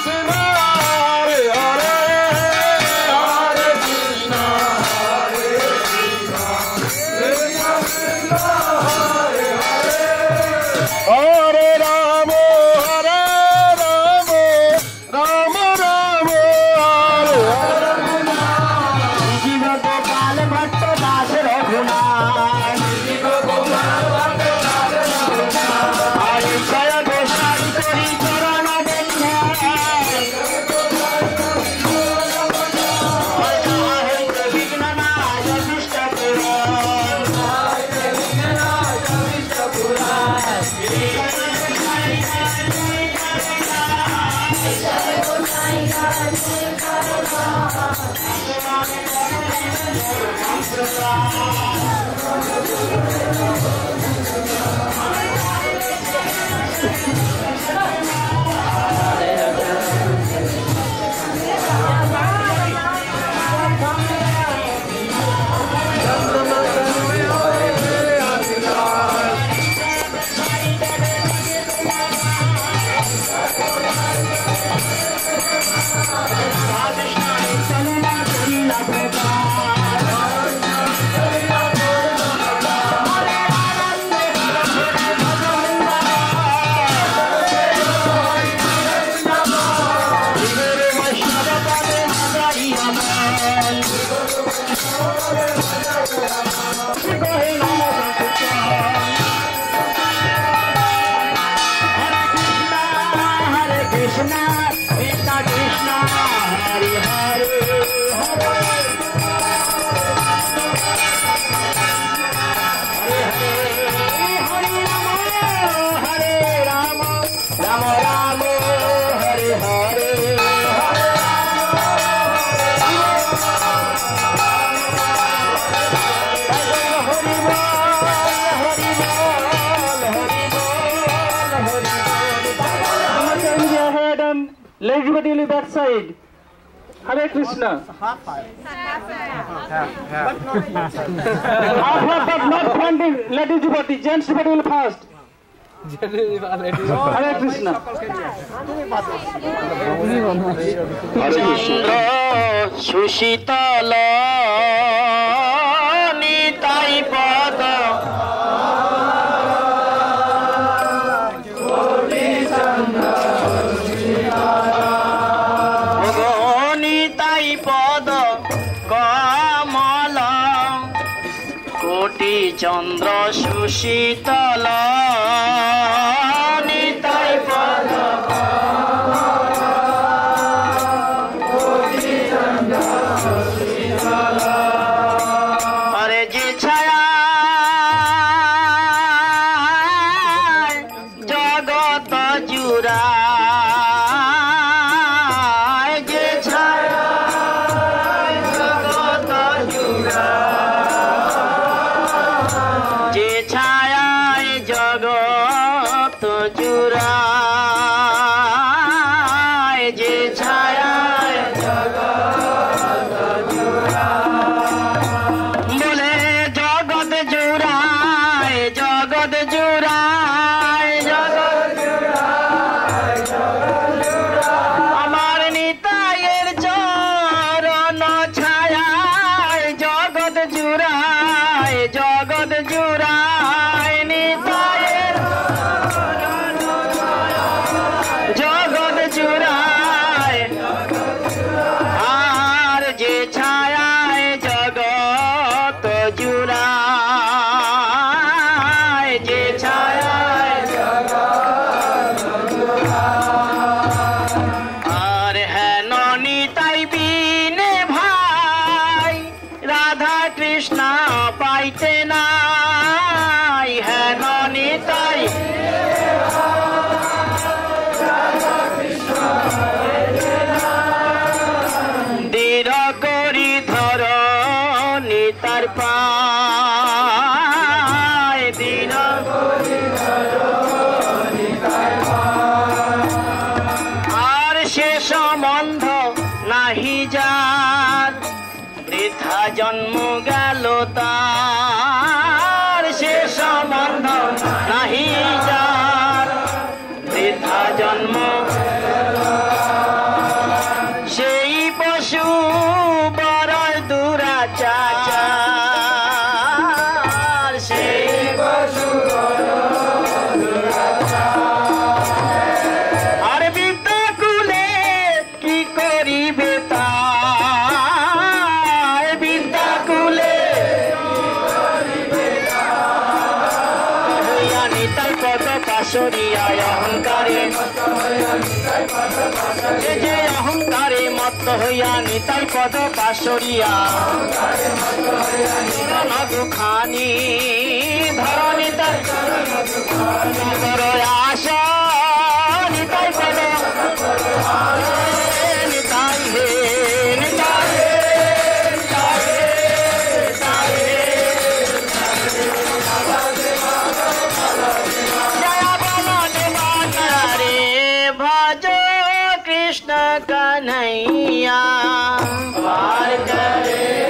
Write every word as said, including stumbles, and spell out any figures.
Let everybody leave that side. Hare Krishna. Half five. Half half but not fronting. Let everybody. Gents everybody will fast. Hare Krishna. Chandra Sushitala Nitai Pada Chandra Sushitala Nitai Pada Are je chaya jagat jura je chaya jagat jura যে ছায়ায় জগৎ জুড়ায় যে ছায়ায় জগৎ জুড়ায় বলে জগৎ জুড়ায় জগৎ জুড়ায় জগৎ জুড়ায় জগৎ জুড়ায় আমার নিতাইয়ের চরণ ছায়ায় জগৎ জুড়ায় জগৎ জুড়ায় নিতাইয়ের জগৎ জুড়ায় আর যে ছায়ায় জগৎ জুড়ায় যে ছায়ায় জগৎ জুড়ায় আর হেন নিতাই বিনে ভাই রাধা কৃষ্ণ পাইতে নাই হেন নিতাই দৃঢ় করি ধর নিতার পায় দৃঢ় করি ধর নিতার পায় আর সে সম্বন্ধ নাহি যার বৃথা জন্ম গেল তার সে সম্বন্ধ নাহি যার বৃথা জন্ম করিবে তাই বিদ্যাকুলে হইয়া নিতাই পদ পাশরিয়া অহংকারে যে যে অহংকারে মত্ত হইয়া নিতাই পদ পাশরিয়া দুখানি ধর নিতাই নগর আশা নিতাই পদ নিতাই হে নিতাই হে নিতাই হে নিতাই হে জয় বলদেব রে ভজ কৃষ্ণ কन्हैया पार करे